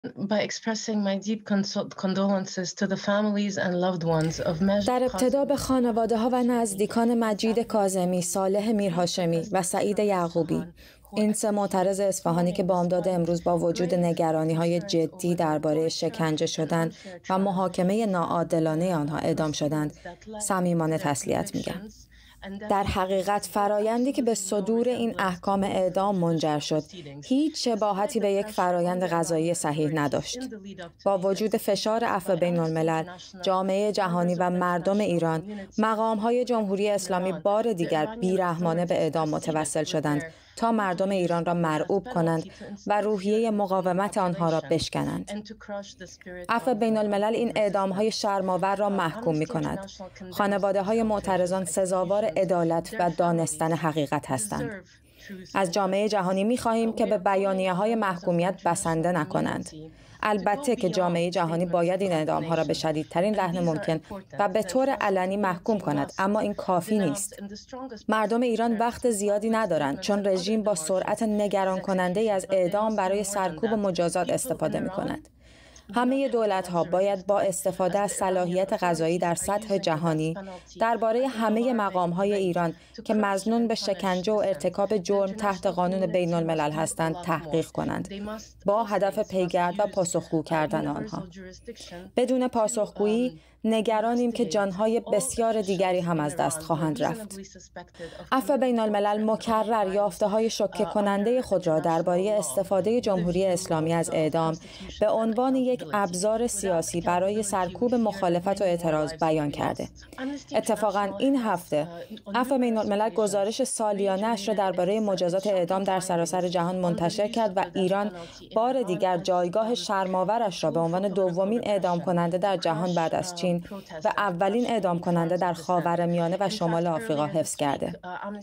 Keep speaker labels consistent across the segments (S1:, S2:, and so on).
S1: by expressing my deep condolences to the families and loved ones of Majd
S2: در ابتدا به
S1: Qasemi.
S2: خانواده‌ها و نزدیکان مجید کاظمی، صالح میرهاشمی و سعید یعقوبی، این سه معترض اصفهانی که بامداد امروز با وجود نگرانی‌های جدی درباره شکنجه شدن و محاکمه ناعادلانه آنها اعدام شدند، صمیمانه تسلیت می‌گم. در حقیقت فرایندی که به صدور این احکام اعدام منجر شد، هیچ شباهتی به یک فرایند قضایی صحیح نداشت. با وجود فشار عفو بین‌الملل، جامعه جهانی و مردم ایران، مقام‌های جمهوری اسلامی بار دیگر بی‌رحمانه به اعدام متوسل شدند تا مردم ایران را مرعوب کنند و روحیه مقاومت آنها را بشکنند. عفو بین‌الملل این اعدام‌های شرم‌آور را محکوم می‌کند. خانواده‌های معترضان سزاوار عدالت و دانستن حقیقت هستند. از جامعه جهانی می‌خواهیم که به بیانیه‌های محکومیت بسنده نکنند. البته که جامعه جهانی باید این اعدام‌ها را به شدیدترین لحن ممکن و به طور علنی محکوم کند، اما این کافی نیست. مردم ایران وقت زیادی ندارند، چون رژیم با سرعت نگران کننده از اعدام برای سرکوب مجازات استفاده می‌کند. همه دولت‌ها باید با استفاده از صلاحیت قضایی در سطح جهانی درباره همه مقام‌های ایران که مظنون به شکنجه و ارتکاب جرم تحت قانون بین‌الملل هستند تحقیق کنند، با هدف پیگرد و پاسخگو کردن آنها. بدون پاسخگویی نگرانیم که جانهای بسیار دیگری هم از دست خواهند رفت. عفو بین‌الملل مکرر یافته‌های شوکه کننده خود را درباره استفاده جمهوری اسلامی از اعدام به عنوان یک ابزار سیاسی برای سرکوب مخالفت و اعتراض بیان کرده. اتفاقاً این هفته عفو بین‌الملل گزارش سالیانه‌اش را درباره مجازات اعدام در سراسر جهان منتشر کرد و ایران بار دیگر جایگاه شرم‌آورش را به عنوان دومین اعدام کننده در جهان بعد از چین و اولین اعدام کننده در خاورمیانه و شمال آفریقا حفظ کرده.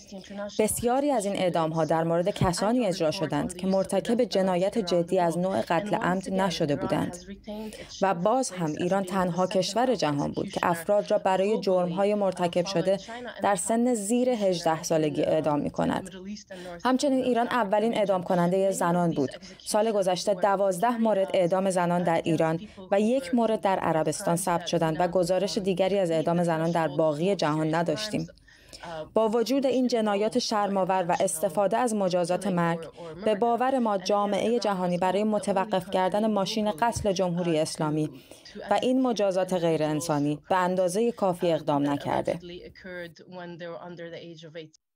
S2: بسیاری از این اعدام‌ها در مورد کسانی اجرا شدند که مرتکب جنایت جدی از نوع قتل عمد نشده بودند. و باز هم ایران تنها کشور جهان بود که افراد را برای جرم‌های مرتکب شده در سن زیر 18 سالگی اعدام می‌کند. همچنین ایران اولین اعدام کننده زنان بود. سال گذشته 12 مورد اعدام زنان در ایران و 1 مورد در عربستان ثبت شدند و گزارش دیگری از اعدام زنان در باقی جهان نداشتیم. با وجود این جنایات شرم‌آور و استفاده از مجازات مرگ، به باور ما جامعه جهانی برای متوقف کردن ماشین قتل جمهوری اسلامی و این مجازات غیر انسانی به اندازه کافی اقدام نکرده.